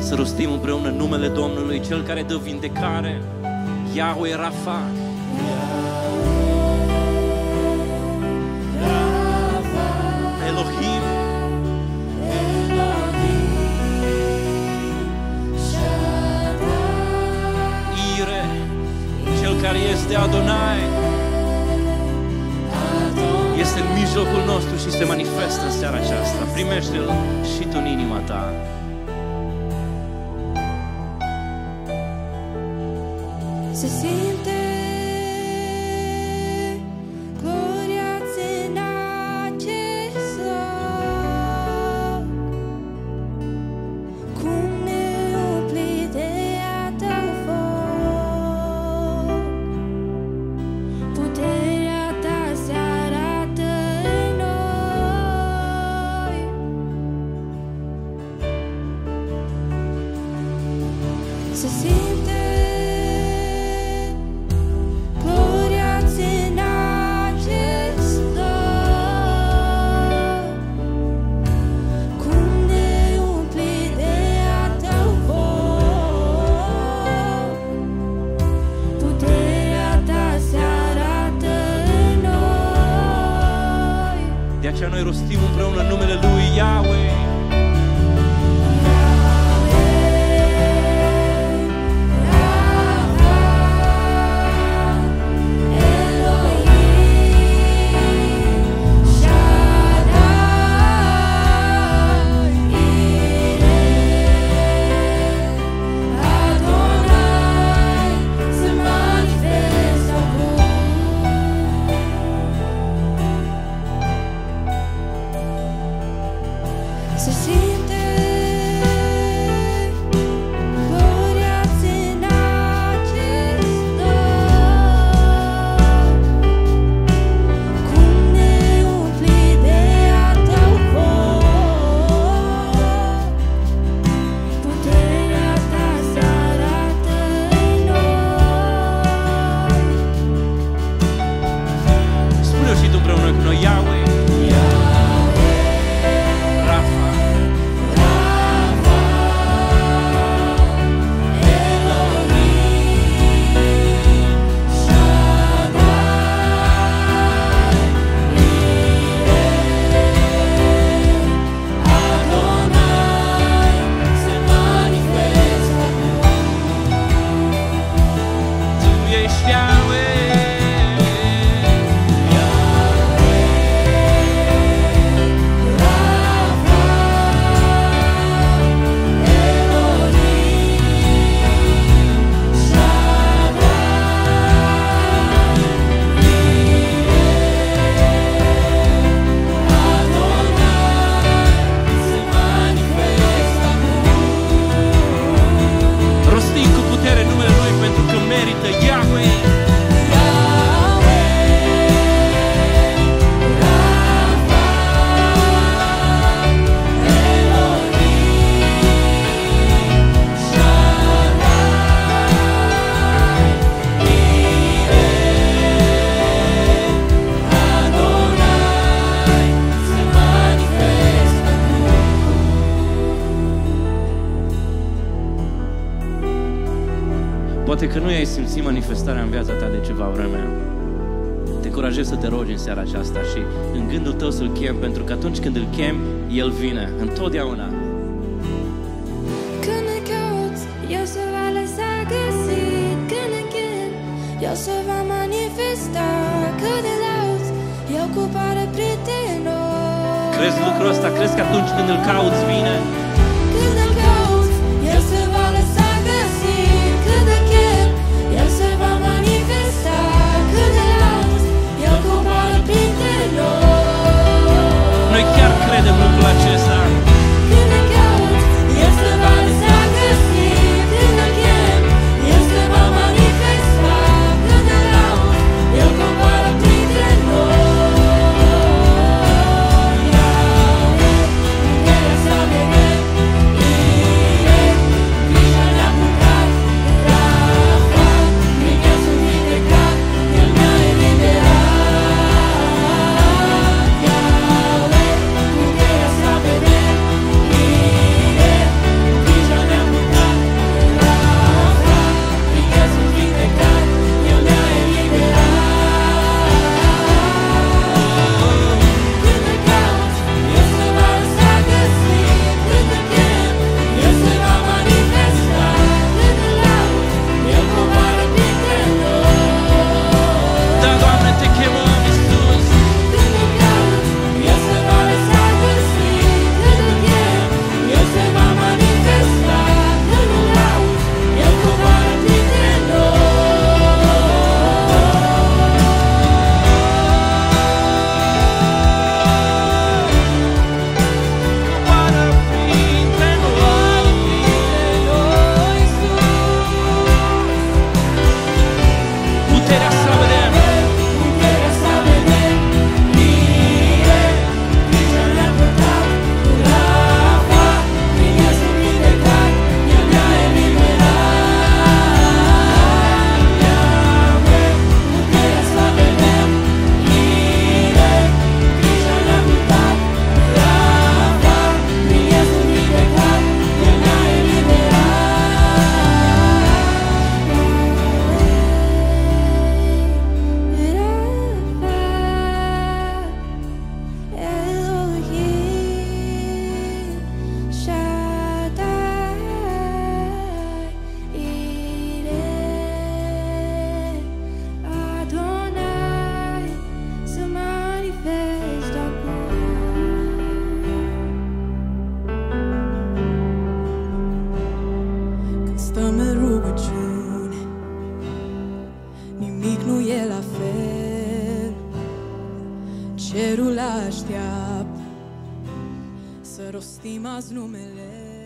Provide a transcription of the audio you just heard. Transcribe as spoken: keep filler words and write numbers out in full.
Să rostim împreună numele Domnului, Cel care dă vindecare, Yahweh Rafa. Elohim, Ire, Cel care este Adonai, este în mijlocul nostru și se manifestă în seara aceasta. Primește-L și tu în inima ta. Se simte gloria-ți în acest loc, cum ne umpli de a tău foc. Puterea ta se arată în noi. Se simte de aceea noi rostim împreună numele Lui Yahweh. Se simte gloria-ți în acest loc, cum ne umpli de a tău foc. Puterea ta se arată în noi. Spune-o și tu împreună cu noi, Yahweh. Poate că nu ai simțit manifestarea în viața ta de ceva vreme. Te încurajez să te rogi în seara aceasta și în gândul tău să-L chem, pentru că atunci când Îl chem, El vine, întotdeauna. Când îl cauți, El se va lăsa găsit. Când îl chem, El se va manifesta. Când îl lauzi, El cu pare prietenos. Crezi lucrul ăsta? Crezi că atunci când Îl cauți, vine? Când îl cauți, El se va lăsa găsit. Când îl chem, El se va manifesta. Când îl lauzi, El cu pare prietenos. Noi chiar credem lucrul acesta. Când îl cauți, El se va lăsa găsit. Când îl chem, El se va manifesta. Când îl lauzi, El cu pare prietenos. Puterea să vedem. cerul așteaptă să rostim azi numele